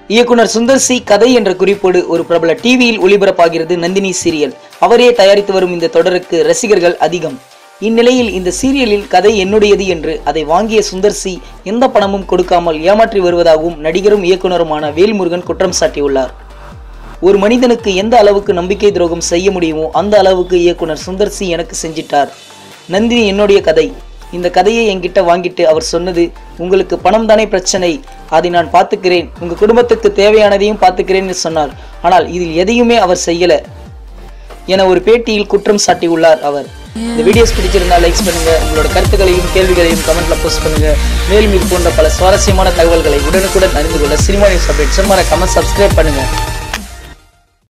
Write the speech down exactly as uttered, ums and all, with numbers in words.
இயக்குனர் சுந்தர் சி கதை என்ற குறிப்போடு ஒரு பிரபல டிவியில் ஒளிபரப்பாகிறது நந்தினி சீரியல். அவரே தயாரித்து வரும் இந்த தொடருக்கு ரசிகர்கள் அதிகம். இந்நிலையில் இந்த சீரியலில் கதை என்னுடையது என்று அதை வாங்கிய சுந்தர் சி எந்த பணமும் கொடுக்காமல் ஏமாற்றி வருவதாகவும் நடிகரும் இயக்குனருமான வேல்முருகன் குற்றம் சாட்டியுள்ளார். ஒரு மனிதனுக்கு எந்த அளவுக்கு நம்பிக்கை துரோகம் செய்ய முடியுமோ அந்த அளவுக்கு இயக்குனர் சுந்தர் சி எனக்கு செஞ்சிட்டார். நந்தினி என்னுடைய கதை. இந்த கதையை என்கிட்ட வாங்கிட்டு அவர் சொன்னது, உங்களுக்கு பணம் தானே பிரச்சனை, அதை நான் பார்த்துக்கிறேன், உங்க குடும்பத்துக்கு தேவையானதையும் பார்த்துக்கிறேன்னு சொன்னார். ஆனால் இதில் எதையுமே அவர் செய்யல என ஒரு பேட்டியில் குற்றம் சாட்டியுள்ளார் அவர். இந்த வீடியோஸ் பிடிச்சிருந்தா லைக்ஸ் பண்ணுங்க, உங்களோட கருத்துக்களையும் கேள்விகளையும் கமெண்ட்ல போஸ்ட் பண்ணுங்க. மேலும் இது போன்ற பல சுவாரஸ்யமான தகவல்களை உடனுக்குடன் அறிந்து கொள்ள சினிமா நியூஸ் அப்டேட்ஸ் மறக்காம சப்ஸ்கிரைப் பண்ணுங்க.